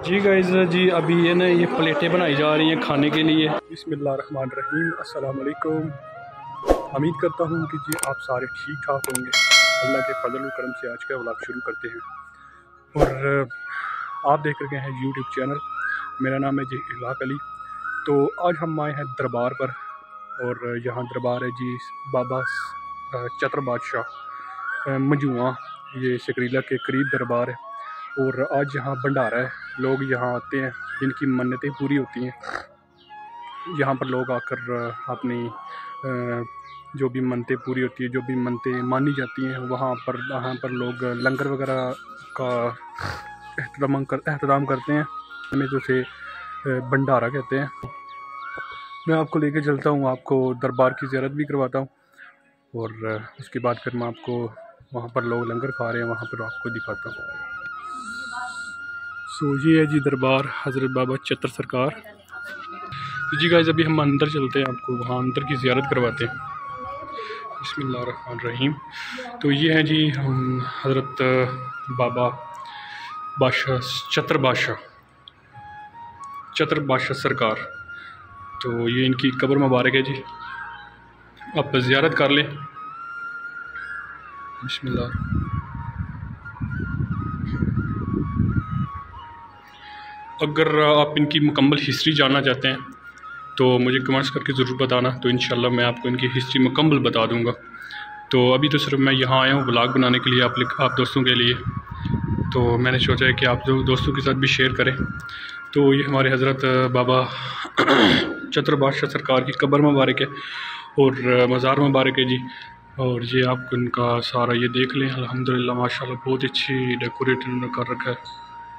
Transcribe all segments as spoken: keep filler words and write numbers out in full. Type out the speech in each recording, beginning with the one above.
जी guys जी अभी ये ना ये प्लेटें बनाई जा रही हैं खाने के लिए। बिस्मिल्लाहिर्रहमानिर्रहीम, अस्सलाम वालेकुम। उम्मीद करता हूँ कि जी आप सारे ठीक ठाक होंगे। अल्लाह के फजल व करम से आज का व्लॉग शुरू करते हैं और आप देख रहे हैं यूट्यूब चैनल। मेरा नाम है जी इलाक अली। तो आज हम आए हैं दरबार पर और यहाँ दरबार है जी बाबा चतर बादशाह मजूआ, ये सकरीला के करीब दरबार है। और आज यहाँ भंडारा है, लोग यहाँ आते हैं जिनकी मन्नतें पूरी होती हैं। यहाँ पर लोग आकर अपनी जो भी मन्नतें पूरी होती है, जो भी मन्नतें मानी जाती हैं, वहाँ पर वहाँ पर लोग लंगर वगैरह का एहतराम कर एहतराम करते हैं। हमें तो से भंडारा कहते हैं। मैं आपको लेके चलता हूँ, आपको दरबार की ज़ियारत भी करवाता हूँ और उसके बाद फिर मैं आपको वहाँ पर लोग लंगर खा रहे हैं वहाँ पर आपको दिखाता हूँ। सो ये है जी दरबार हज़रत बाबा चतर सरकार। जी गाइस अभी हम अंदर चलते हैं, आपको वहाँ अंदर की ज़ियारत करवाते हैं। बिस्मिल्लाहिर्रहमानिर्रहीम। तो ये हैं जी हम हज़रत बाबा बादशाह चतर बादशाह चतर बादशाह सरकार। तो ये इनकी कब्र मुबारक है जी, आप ज़ियारत कर लें। बिस्मिल्लाह। अगर आप इनकी मुकम्मल हिस्ट्री जानना चाहते हैं तो मुझे कमेंट्स करके ज़रूर बताना, तो इंशाल्लाह मैं आपको इनकी हिस्ट्री मुकम्मल बता दूंगा। तो अभी तो सिर्फ मैं यहाँ आया हूँ व्लॉग बनाने के लिए, आप आप दोस्तों के लिए। तो मैंने सोचा है कि आप जो दोस्तों के साथ भी शेयर करें। तो ये हमारे हज़रत बाबा चतर बादशाह सरकार की कब्र मुबारक है और मज़ार मुबारक है जी। और ये आप इनका सारा ये देख लें, अल्हम्दुलिल्लाह माशाल्लाह बहुत अच्छी डेकोरेट इन्होंने कर रखा है।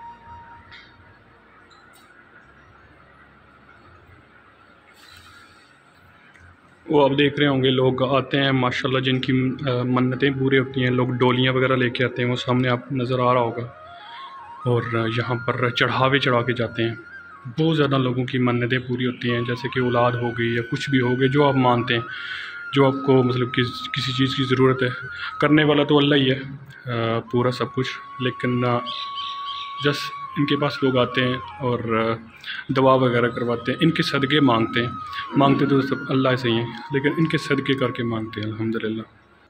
वो आप देख रहे होंगे लोग आते हैं माशाल्लाह, जिनकी मन्नतें पूरी होती हैं, लोग डोलियाँ वगैरह लेके आते हैं, वो सामने आप नज़र आ रहा होगा। और यहाँ पर चढ़ावे चढ़ा के जाते हैं। बहुत ज़्यादा लोगों की मन्नतें पूरी होती हैं, जैसे कि औलाद हो गई या कुछ भी हो गए, जो आप मानते हैं, जो आपको मतलब कि किसी चीज़ की ज़रूरत है। करने वाला तो अल्लाह ही है पूरा सब कुछ, लेकिन जस्ट इनके पास लोग आते हैं और दवा वगैरह करवाते हैं, इनके सदक़े मांगते हैं। मांगते तो सब अल्लाह से ही हैं, लेकिन इनके सदक़े करके मांगते हैं अल्हम्दुलिल्लाह।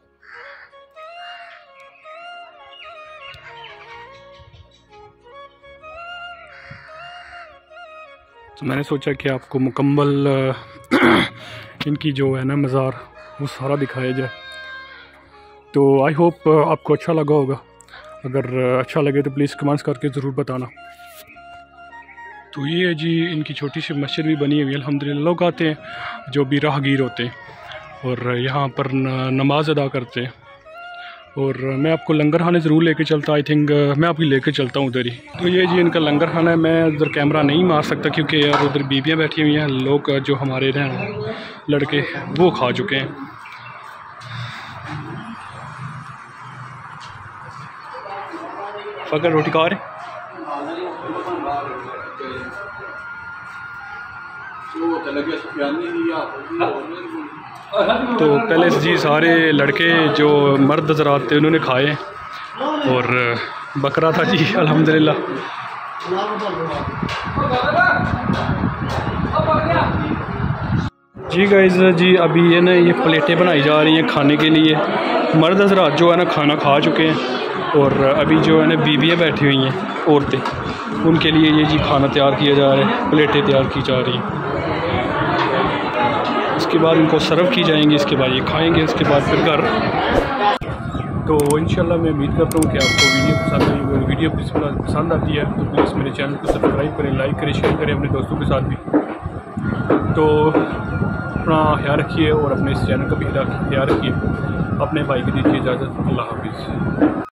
तो मैंने सोचा कि आपको मुकम्मल इनकी जो है ना मज़ार वो सारा दिखाया जाए। तो आई होप आपको अच्छा लगा होगा। अगर अच्छा लगे तो प्लीज़ कमेंट्स करके ज़रूर बताना। तो ये है जी इनकी छोटी सी मस्जिद भी बनी हुई है अल्हम्दुलिल्लाह। लोग आते हैं जो भी राहगीर होते हैं और यहाँ पर नमाज अदा करते हैं। और मैं आपको लंगर खाने ज़रूर लेके चलता, आई थिंक मैं आपकी लेके चलता हूँ उधर ही। तो ये जी इनका लंगर खाना है। मैं उधर कैमरा नहीं मार सकता क्योंकि यार उधर बीबियाँ बैठी हुई हैं, लोग जो हमारे हैं लड़के वो खा चुके हैं। फ़कर रोटी खा रहे। तो पहले जी सारे लड़के जो मर्द हज़रात थे उन्होंने खाए और बकरा था जी अल्हम्दुलिल्लाह। जी गाइस जी अभी ये ना ये प्लेटें बनाई जा रही हैं खाने के लिए। मर्द हज़रात जो है ना खाना खा चुके हैं और अभी जो है ना बीबियाँ बैठी हुई हैं, औरतें, उनके लिए ये जी खाना तैयार किया जा रहा है, प्लेटें तैयार की जा रही हैं। इसके बाद इनको सर्व की जाएंगी, इसके बाद ये खाएंगे, इसके बाद फिर घर। तो इंशाल्लाह मैं उम्मीद करता हूँ कि आपको वीडियो पसंद आई। अगर वीडियो पसंद आती है तो प्लीज़ मेरे चैनल को सब्सक्राइब करें, लाइक करें, शेयर करें अपने दोस्तों के साथ भी। तो अपना ख्याल रखिए और अपने इस चैनल का भी ख्याल रखिए। अपने भाई की दीजिए इजाज़त। अल्लाह हाफिज़।